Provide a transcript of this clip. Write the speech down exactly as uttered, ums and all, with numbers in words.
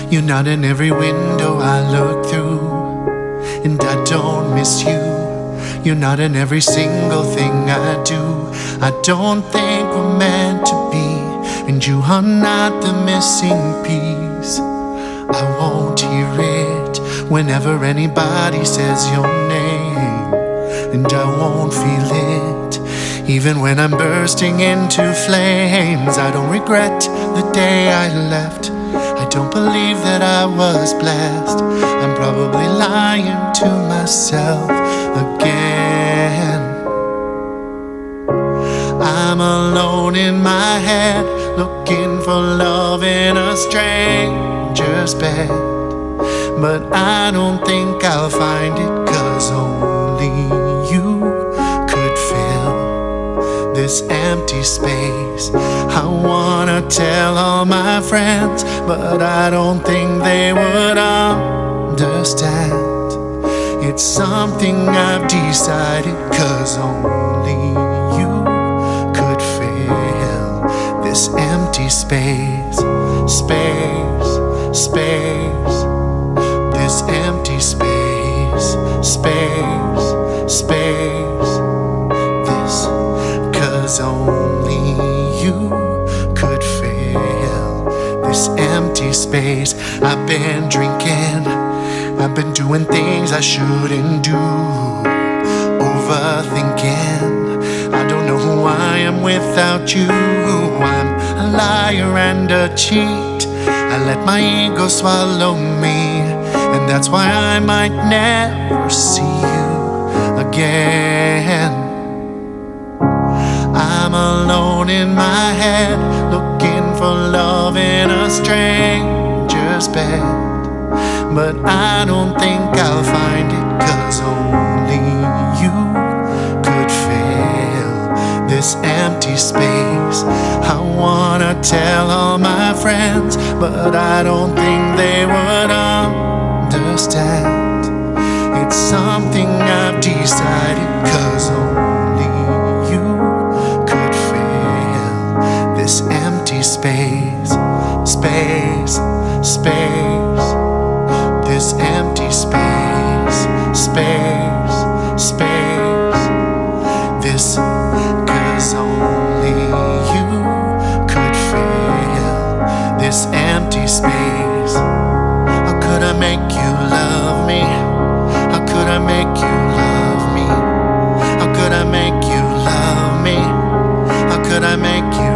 You're not in every window I look through, and I don't miss you. You're not in every single thing I do. I don't think we're meant to be, and you are not the missing piece. I won't hear it whenever anybody says your name, and I won't feel it even when I'm bursting into flames. I don't regret the day I left. I don't believe that I was blessed. I'm probably lying to myself again. I'm alone in my head, looking for love in a stranger's bed. But I don't think I'll find it, 'cause only you could fill this empty space. I wanna tell all my friends, but I don't think they would understand. It's something I've decided, 'cause only you could fill this empty space. Space, space, this empty space. Space, space, this, 'cause only you could fill this empty space. I've been drinking, I've been doing things I shouldn't do, overthinking. I don't know who I am without you. I'm a liar and a cheat. I let my ego swallow me, and that's why I might never see you again. I'm alone in my head, looking for love in a stranger's bed. But I don't think I'll find it, 'cause only you could fill this empty space. I wanna tell all my friends, but I don't think they would understand. It's something I've decided, 'cause only you could fill this empty space. Space, space, this empty space. Space, space, this, 'cause only you could fill this empty space. How could I make you love me? How could I make you love me? How could I make you love me? How could I make you